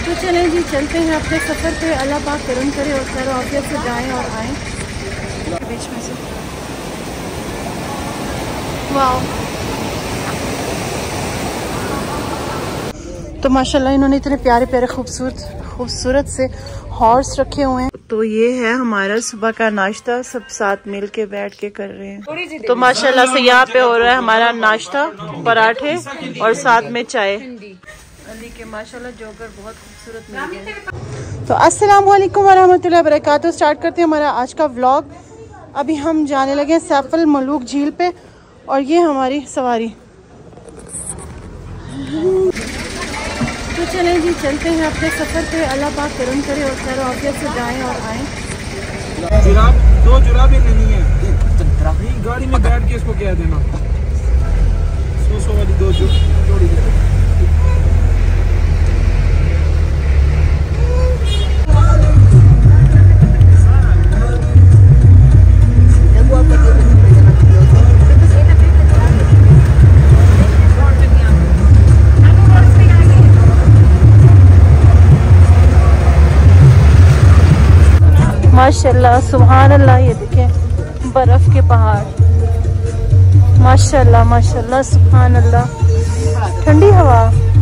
तो चलें जी, चलते हैं अपने सफ़र पे। अल्लाह पाक करम करे और खैर आफियत से जाएं और आएँ बीच में से। वाह, तो माशाल्लाह इन्होंने इतने प्यारे प्यारे खूबसूरत से हॉर्स रखे हुए हैं। तो ये है हमारा सुबह का नाश्ता, सब साथ मिल के बैठ के कर रहे हैं। तो माशाल्लाह से यहाँ पे हो रहा है हमारा नाश्ता, पराठे और साथ में चाय। अली के माशाल्लाह जोकर बहुत खूबसूरत मिल गए। तो अस्सलाम वालेकुम वरहमतुल्लाहि वबरकातुहू। स्टार्ट करते हैं हमारा आज का व्लॉग। अभी हम जाने लगे हैं सैफ अल मलूक झील पे और ये हमारी सवारी। तो चलें जी, चलते हैं अपने सफ़र पे। अल्लाह पाक करम करे और खैर आफियत से जाएं और आएँ। दो जुराबें लेनी है, गाड़ी में बैठ के इसको क्या देना, 100 वाली दो जोड़ी दे। माशाल्लाह सुभान अल्लाह, ये देखें बर्फ के पहाड़। माशाल्लाह माशाल्लाह सुभान अल्लाह, ठंडी हवा।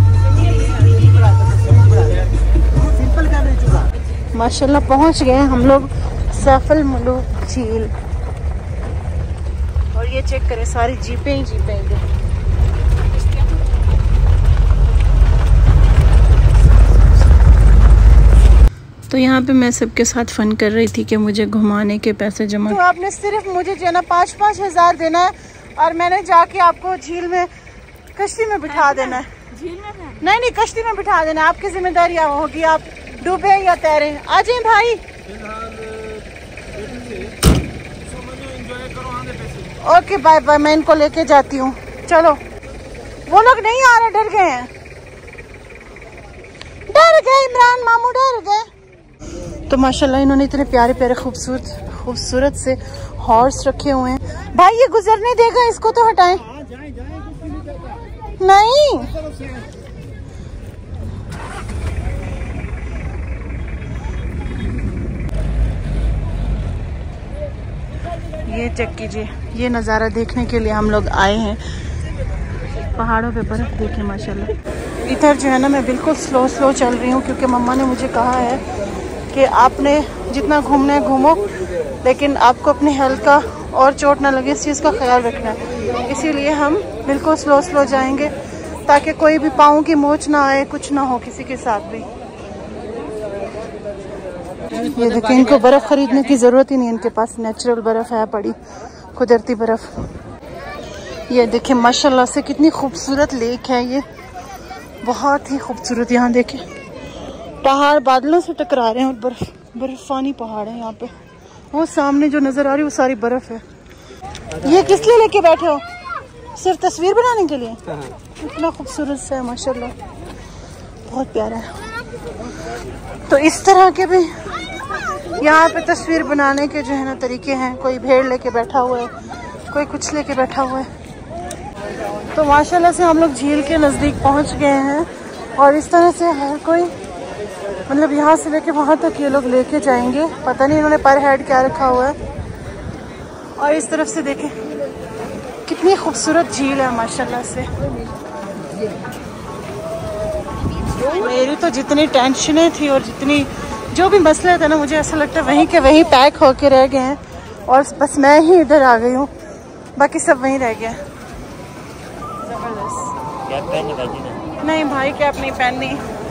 माशाल्लाह पहुंच गए हम लोग सैफ अल मलूक झील। और ये चेक करें, सारी जीपें ही जीपें इधर। तो यहाँ पे मैं सबके साथ फन कर रही थी कि मुझे घुमाने के पैसे जमा। तो आपने सिर्फ मुझे जो है ना 5-5 हज़ार देना है और मैंने जाके आपको झील में कश्ती में बिठा देना है। झील में नहीं, कश्ती में बिठा देना है। आपकी जिम्मेदारी होगी, आप डूबे या तैरे। आ जाए भाई। ओके बाय बाय, मैं इनको लेके जाती हूँ। चलो, वो लोग नहीं आ रहे, डर गए हैं, डर गए इमरान मामू, डर गए। तो माशाल्लाह इन्होंने इतने प्यारे प्यारे खूबसूरत से हॉर्स रखे हुए हैं। भाई ये गुजरने देगा, इसको तो हटाएं। नहीं, ये चेक कीजिए, ये नज़ारा देखने के लिए हम लोग आए हैं। पहाड़ों पे बर्फ देखें माशाल्लाह। इधर जो है ना मैं बिल्कुल स्लो चल रही हूँ क्योंकि मम्मा ने मुझे कहा है कि आपने जितना घूमना है घूमो, लेकिन आपको अपनी हेल्थ का और चोट ना लगे, इस चीज़ का ख्याल रखना है। इसीलिए हम बिल्कुल स्लो जाएंगे ताकि कोई भी पाँव की मोच ना आए, कुछ ना हो किसी के साथ भी। ये देखिए, इनको बर्फ़ खरीदने की ज़रूरत ही नहीं, इनके पास नेचुरल बर्फ़ है पड़ी, कुदरती बर्फ़। ये देखिए माशाल्लाह से कितनी खूबसूरत लेक है ये, बहुत ही खूबसूरत। यहाँ देखें पहाड़ बादलों से टकरा रहे हैं और बर्फानी पहाड़ है यहाँ पे। वो सामने जो नज़र आ रही है वो सारी बर्फ है। ये किस लिए लेके बैठे हो? सिर्फ तस्वीर बनाने के लिए? इतना खूबसूरत सा है माशाल्लाह, बहुत प्यारा है। तो इस तरह के भी यहाँ पे तस्वीर बनाने के जो है ना तरीके हैं। कोई भेड़ लेके बैठा हुआ है, कोई कुछ लेके बैठा हुआ है। तो माशाल्लाह से हम लोग झील के नज़दीक पहुँच गए हैं और इस तरह से हर कोई, मतलब यहाँ से लेके वहाँ तक ये लोग लेके जाएंगे। पता नहीं इन्होंने पर हेड क्या रखा हुआ है। और इस तरफ से देखें कितनी खूबसूरत झील है माशाल्लाह से। मेरी तो जितनी टेंशनें थी और जितनी जो भी मसले थे ना, मुझे ऐसा लगता है वहीं के वहीं पैक होके रह गए हैं और बस मैं ही इधर आ गई हूँ, बाकी सब वहीं रह गए। जबरदस्त। नहीं भाई, कैप नहीं पहननी।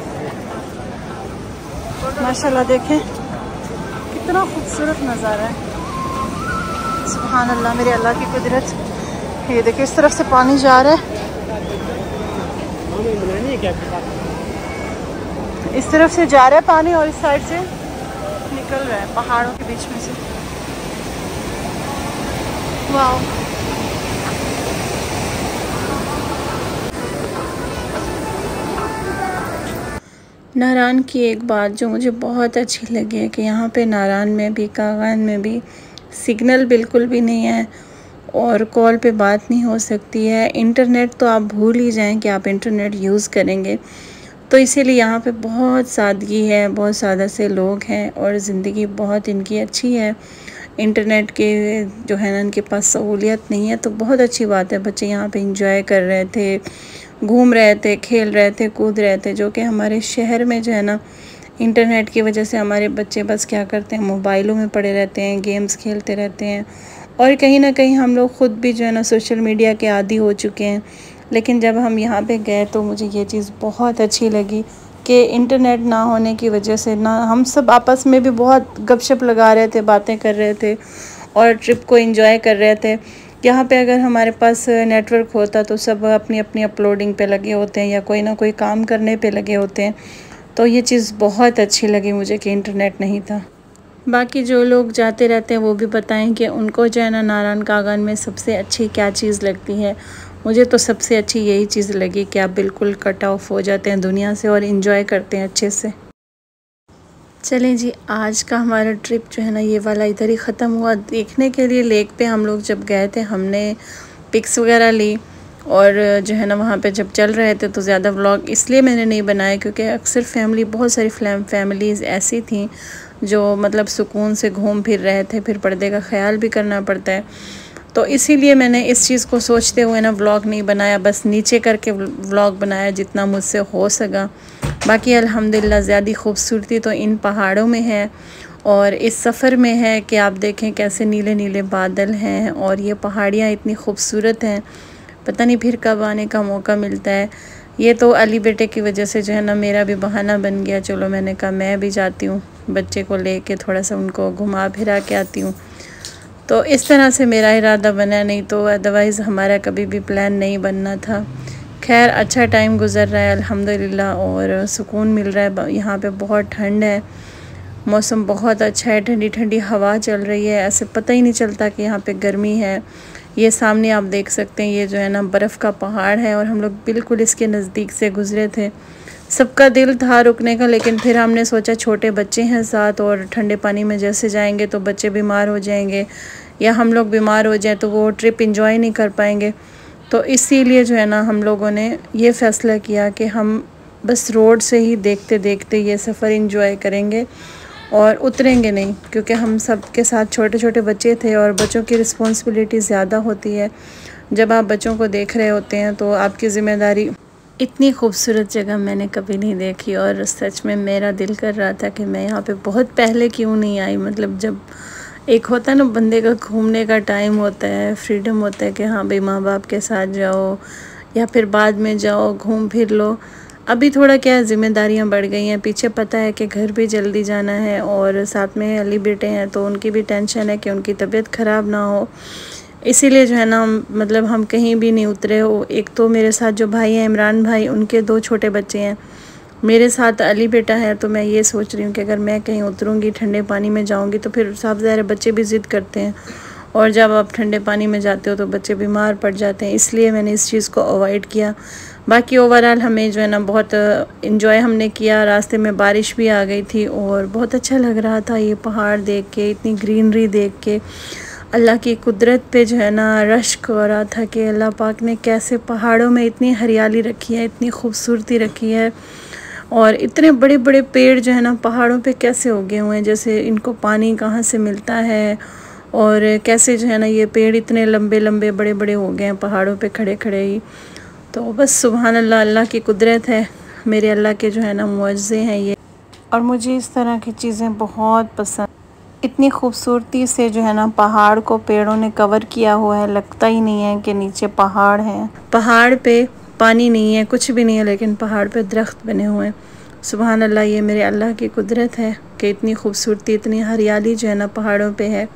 माशाल्लाह देखें कितना खूबसूरत नज़ारा है। सुभान अल्लाह, मेरे अल्लाह की कुदरत। ये देखिए इस तरफ से पानी जा रहा है, इस तरफ से जा रहा है पानी और इस साइड से निकल रहा है पहाड़ों के बीच में से। वाह, नारायण की एक बात जो मुझे बहुत अच्छी लगी है कि यहाँ पे नारायण में भी, कागान में भी सिग्नल बिल्कुल भी नहीं है और कॉल पे बात नहीं हो सकती है। इंटरनेट तो आप भूल ही जाएं कि आप इंटरनेट यूज़ करेंगे। तो इसीलिए यहाँ पे बहुत सादगी है, बहुत सादा से लोग हैं और ज़िंदगी बहुत इनकी अच्छी है। इंटरनेट के जो है ना इनके पास सहूलियत नहीं है, तो बहुत अच्छी बात है। बच्चे यहाँ पे इंजॉय कर रहे थे, घूम रहे थे, खेल रहे थे, कूद रहे थे, जो कि हमारे शहर में जो है ना इंटरनेट की वजह से हमारे बच्चे बस क्या करते हैं, मोबाइलों में पड़े रहते हैं, गेम्स खेलते रहते हैं और कहीं ना कहीं हम लोग ख़ुद भी जो है ना सोशल मीडिया के आदी हो चुके हैं। लेकिन जब हम यहाँ पे गए तो मुझे ये चीज़ बहुत अच्छी लगी कि इंटरनेट ना होने की वजह से ना हम सब आपस में भी बहुत गपशप लगा रहे थे, बातें कर रहे थे और ट्रिप को एंजॉय कर रहे थे। यहाँ पे अगर हमारे पास नेटवर्क होता तो सब अपनी अपनी अपलोडिंग पे लगे होते हैं या कोई ना कोई काम करने पे लगे होते हैं। तो ये चीज़ बहुत अच्छी लगी मुझे कि इंटरनेट नहीं था। बाकी जो लोग जाते रहते हैं वो भी बताएं कि उनको जो है ना नारायण कागन में सबसे अच्छी क्या चीज़ लगती है। मुझे तो सबसे अच्छी यही चीज़ लगी कि आप बिल्कुल कट ऑफ हो जाते हैं दुनिया से और इन्जॉय करते हैं अच्छे से। चलें जी, आज का हमारा ट्रिप जो है ना ये वाला इधर ही ख़त्म हुआ। देखने के लिए लेक पे हम लोग जब गए थे हमने पिक्स वगैरह ली और जो है ना वहाँ पे जब चल रहे थे तो ज़्यादा व्लॉग इसलिए मैंने नहीं बनाया क्योंकि अक्सर फैमिली, बहुत सारी फैमिलीज़ ऐसी थी जो मतलब सुकून से घूम फिर रहे थे, फिर पर्दे का ख्याल भी करना पड़ता है। तो इसीलिए मैंने इस चीज़ को सोचते हुए ना व्लॉग नहीं बनाया, बस नीचे करके व्लॉग बनाया जितना मुझसे हो सका। बाकी अल्हम्दुलिल्लाह ज़्यादा खूबसूरती तो इन पहाड़ों में है और इस सफ़र में है कि आप देखें कैसे नीले नीले बादल हैं और ये पहाड़ियाँ इतनी खूबसूरत हैं, पता नहीं फिर कब आने का मौका मिलता है। ये तो अली बेटे की वजह से जो है ना मेरा भी बहाना बन गया, चलो मैंने कहा मैं भी जाती हूँ, बच्चे को लेके थोड़ा सा उनको घुमा फिरा के आती हूँ। तो इस तरह से मेरा इरादा बना, नहीं तो अदरवाइज़ हमारा कभी भी प्लान नहीं बनना था। खैर अच्छा टाइम गुज़र रहा है अल्हम्दुलिल्लाह और सुकून मिल रहा है। यहाँ पे बहुत ठंड है, मौसम बहुत अच्छा है, ठंडी ठंडी हवा चल रही है, ऐसे पता ही नहीं चलता कि यहाँ पे गर्मी है। ये सामने आप देख सकते हैं ये जो है ना बर्फ़ का पहाड़ है और हम लोग बिल्कुल इसके नज़दीक से गुज़रे थे। सबका दिल था रुकने का, लेकिन फिर हमने सोचा छोटे बच्चे हैं साथ और ठंडे पानी में जैसे जाएंगे तो बच्चे बीमार हो जाएंगे या हम लोग बीमार हो जाएं तो वो ट्रिप एंजॉय नहीं कर पाएंगे। तो इसीलिए जो है ना हम लोगों ने ये फ़ैसला किया कि हम बस रोड से ही देखते देखते ये सफ़र एंजॉय करेंगे और उतरेंगे नहीं, क्योंकि हम सब के साथ छोटे छोटे बच्चे थे और बच्चों की रिस्पॉन्सिबिलिटी ज़्यादा होती है। जब आप बच्चों को देख रहे होते हैं तो आपकी ज़िम्मेदारी। इतनी खूबसूरत जगह मैंने कभी नहीं देखी और सच में मेरा दिल कर रहा था कि मैं यहाँ पे बहुत पहले क्यों नहीं आई। मतलब जब एक होता है ना बंदे का घूमने का टाइम होता है, फ्रीडम होता है कि हाँ भाई माँ बाप के साथ जाओ या फिर बाद में जाओ, घूम फिर लो। अभी थोड़ा क्या ज़िम्मेदारियाँ बढ़ गई हैं, पीछे पता है कि घर भी जल्दी जाना है और साथ में अली बेटे हैं तो उनकी भी टेंशन है कि उनकी तबीयत ख़राब ना हो। इसीलिए जो है ना मतलब हम कहीं भी नहीं उतरे हो। एक तो मेरे साथ जो भाई हैं इमरान भाई, उनके 2 छोटे बच्चे हैं, मेरे साथ अली बेटा है। तो मैं ये सोच रही हूँ कि अगर मैं कहीं उतरूँगी ठंडे पानी में जाऊँगी तो फिर साफ ज़ाहिर बच्चे भी ज़िद करते हैं और जब आप ठंडे पानी में जाते हो तो बच्चे बीमार पड़ जाते हैं, इसलिए मैंने इस चीज़ को अवॉइड किया। बाकी ओवरऑल हमें जो है ना बहुत इन्जॉय हमने किया। रास्ते में बारिश भी आ गई थी और बहुत अच्छा लग रहा था ये पहाड़ देख के, इतनी ग्रीनरी देख के। अल्लाह की कुदरत पे जो है ना रश्क हो रहा था कि अल्लाह पाक ने कैसे पहाड़ों में इतनी हरियाली रखी है, इतनी खूबसूरती रखी है और इतने बड़े बड़े पेड़ जो है ना पहाड़ों पे कैसे उगे हुए हैं, जैसे इनको पानी कहाँ से मिलता है और कैसे जो है ना ये पेड़ इतने लंबे लंबे बड़े बड़े हो गए हैं पहाड़ों पे खड़े खड़े ही। तो बस सुभान अल्लाह, अल्लाह की कुदरत है, मेरे अल्लाह के जो है ना मुआज़े हैं ये। और मुझे इस तरह की चीज़ें बहुत पसंद। इतनी खूबसूरती से जो है ना पहाड़ को पेड़ों ने कवर किया हुआ है, लगता ही नहीं है कि नीचे पहाड़ है। पहाड़ पे पानी नहीं है, कुछ भी नहीं है, लेकिन पहाड़ पे दरख्त बने हुए हैं। सुभान अल्लाह, ये मेरे अल्लाह की कुदरत है कि इतनी खूबसूरती, इतनी हरियाली जो है ना पहाड़ों पे है।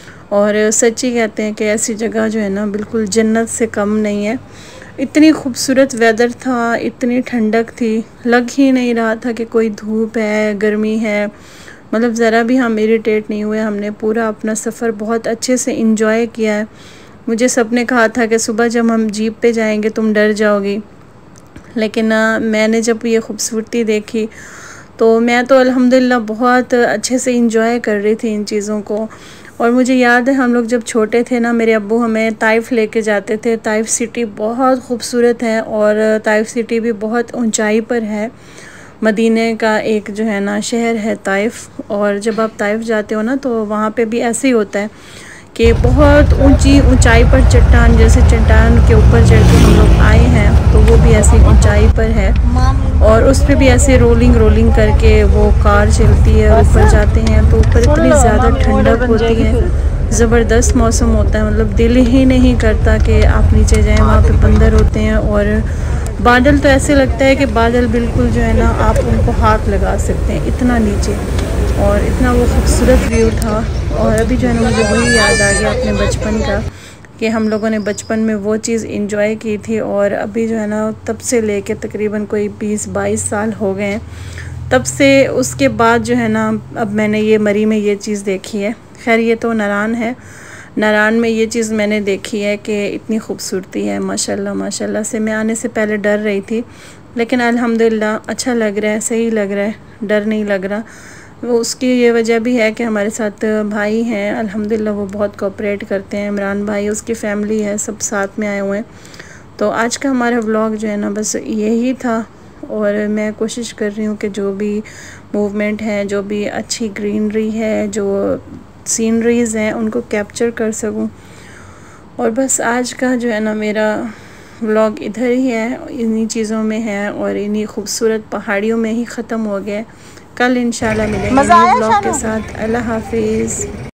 और सच्ची कहते हैं कि ऐसी जगह जो है ना बिल्कुल जन्नत से कम नहीं है। इतनी खूबसूरत वेदर था, इतनी ठंडक थी, लग ही नहीं रहा था कि कोई धूप है, गर्मी है। मतलब ज़रा भी हम इरिटेट नहीं हुए। हमने पूरा अपना सफ़र बहुत अच्छे से इंजॉय किया है। मुझे सबने कहा था कि सुबह जब हम जीप पे जाएंगे तुम डर जाओगी, लेकिन मैंने जब ये खूबसूरती देखी तो मैं तो अल्हम्दुलिल्लाह बहुत अच्छे से इंजॉय कर रही थी इन चीज़ों को। और मुझे याद है हम लोग जब छोटे थे ना, मेरे अब्बू हमें ताइफ लेके जाते थे। ताइफ सिटी बहुत खूबसूरत है और ताइफ सिटी भी बहुत ऊंचाई पर है। मदीने का एक जो है ना शहर है ताइफ, और जब आप ताइफ जाते हो ना तो वहाँ पे भी ऐसे ही होता है कि बहुत ऊंचाई पर चट्टान, जैसे चट्टान के ऊपर चढ़ के हम लोग आए हैं तो वो भी ऐसी ऊंचाई पर है, और उस पर भी ऐसे रोलिंग करके वो कार चलती है और ऊपर जाते हैं तो ऊपर इतनी ज़्यादा ठंडक होती है, ज़बरदस्त मौसम होता है। मतलब दिल ही नहीं करता कि आप नीचे जाएं, वहाँ पे बंदर होते हैं और बादल तो ऐसे लगता है कि बादल बिल्कुल जो है ना आप उनको हाथ लगा सकते हैं, इतना नीचे, और इतना वो खूबसूरत व्यू था। और अभी जो है ना मुझे वही याद आ गया अपने बचपन का कि हम लोगों ने बचपन में वो चीज़ एंजॉय की थी, और अभी जो है ना तब से लेके तकरीबन कोई 20-22 साल हो गए हैं तब से। उसके बाद जो है ना अब मैंने ये मरी में ये चीज़ देखी है। खैर ये तो नारान है, नारान में ये चीज़ मैंने देखी है कि इतनी खूबसूरती है माशाल्लाह माशाल्लाह से। मैं आने से पहले डर रही थी, लेकिन अल्हम्दुलिल्लाह अच्छा लग रहा है, सही लग रहा है, डर नहीं लग रहा। वो उसकी ये वजह भी है कि हमारे साथ भाई हैं, अल्हम्दुलिल्लाह वो बहुत कोऑपरेट करते हैं। इमरान भाई, उसकी फ़ैमिली है, सब साथ में आए हुए हैं। तो आज का हमारा व्लॉग जो है ना बस यही था, और मैं कोशिश कर रही हूँ कि जो भी मूवमेंट है, जो भी अच्छी ग्रीनरी है, जो सीनरीज़ हैं उनको कैप्चर कर सकूं। और बस आज का जो है ना मेरा व्लॉग इधर ही है, इन्हीं चीज़ों में है और इन्हीं खूबसूरत पहाड़ियों में ही ख़त्म हो गया। कल इंशाल्लाह मिलेंगे नए व्लॉग के साथ। अल्लाह हाफिज़।